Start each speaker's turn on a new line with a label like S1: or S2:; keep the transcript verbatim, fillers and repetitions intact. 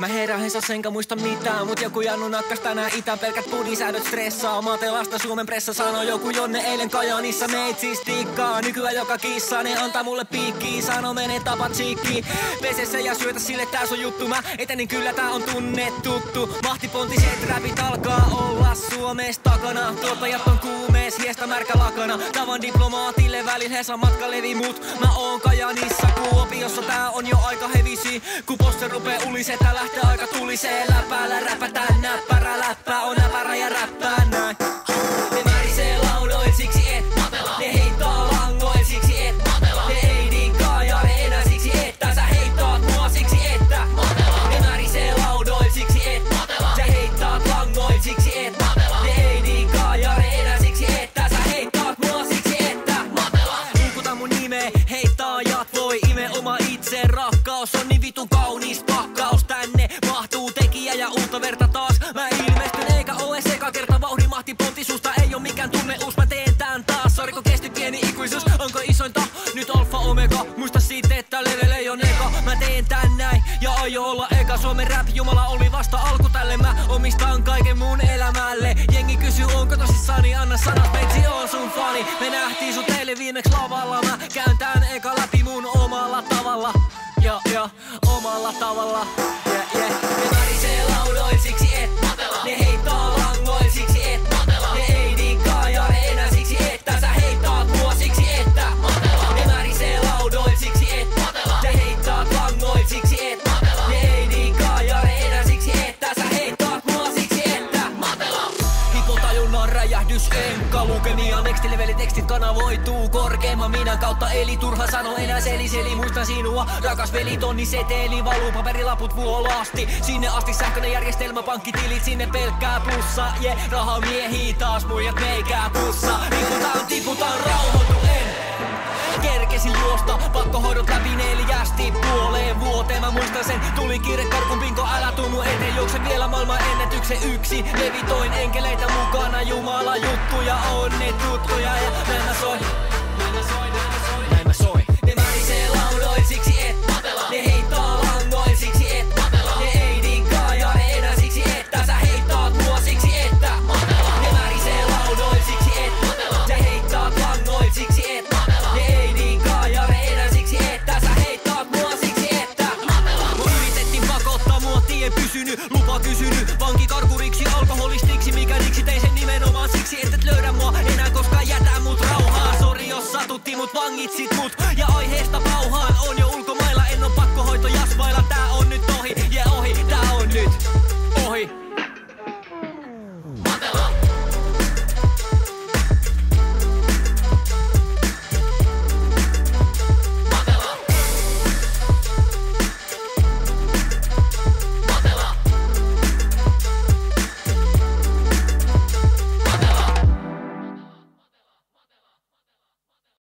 S1: Mä herään senkä muista mitään, mut joku jannu nakkas tänään itä. Pelkät budisäädöt stressaa, Matelasta Suomen pressa sanoo joku Jonne eilen Kajaanissa. Meit siis tikkaa, nykyään joka kissa ne antaa mulle piikkiä. Sano mene tapa chiikki, pese se ja syötä sille tää sun juttu. Mä etenin kyllä tää on tunnetuttu. Mahtipontiset räpit alkaa olla Suomessa takana. Tuottajat on kuumees, hiestä märkä lakana. Tavan diplomaatille välin Hesan matka levi mut mä oon Kajaanissa Kuopiossa. Tää on jo aika hevisi, kun poster rupee ulisetä. Lähtee aika tulisee läpäällä, räpätään näppärä. Läppää on näpärä ja räppää näin. Ne värisee laudoin siksi et matela. Ne heittää langoin siksi et matela. Ne ei dinkkaa ja ne enää siksi että sä heittaat mua siksi että matela. Ne värisee laudoin siksi et matela. Sä heittaat langoin siksi et matela. Ne ei dinkkaa ja ne enää siksi että sä heittaat mua siksi että matela. Ulkuta mun nimeä, heittaajat voi ime oma itse. Rakkaus on niin vitun kaunis pakkaus. Tänne mahtuu tekijä ja uutta verta taas. Mä ilmestyn eikä ole seka kerta vauhdin mahtipontisusta. Ei oo mikään tunneus, mä teen tän taas. Sori kun kesti pieni ikuisuus, onko isointa? Nyt alfa omega, muista siitä että level ei on eka. Mä teen tän näin ja aio olla eka. Suomen rap jumala oli vasta alku tälle. Mä omistan kaiken mun elämälle. Jengi kysyy onko tosissani, anna sanat, meitsi on sun fani. Me nähtiin sut teille viimeks lavalla. Mä käyn tän eka läpi mun omalla tavalla. Jo, jo, omalla tavalla. Yeah, yeah. Ne värisee laudoin siksi et matela. Ne heittää langoin siksi et matela. Ne ei dinkkaa ja ne enää siksi että sä heittaat mua siksi että matela. Ne värisee laudoin siksi et matela. Sä heittaat langoin siksi et matela. Ne ei dinkkaa ja ne enää siksi että sä heittaat mua siksi että matela. Hipotajunnan räjähdys enkka. Lukemia next leveli tekstit kanavoituu korkeimman minän kautta. Eli turha sano enää seli seli muistan sinua. Rakas veli tonni seteli valuu paperilaput vuolasti. Sinne asti sähköinen järjestelmä pankkitilit sinne pelkkää plussa. Je yeah, raha miehii taas muijat meikää pussa. Tiputaan tiputaan rauhoitu en kerkesin juosta, pakkohoidot läpi neljästi puoleen vuoteen. Mä muistan sen, tuli kiire karkun pinko, älä tuu mun eteen. Juoksen vielä maailman ennätyksen yksi. Levitoin enkeleitä mukana, Jumala juttuja on ne tuttuja. Ja mä soin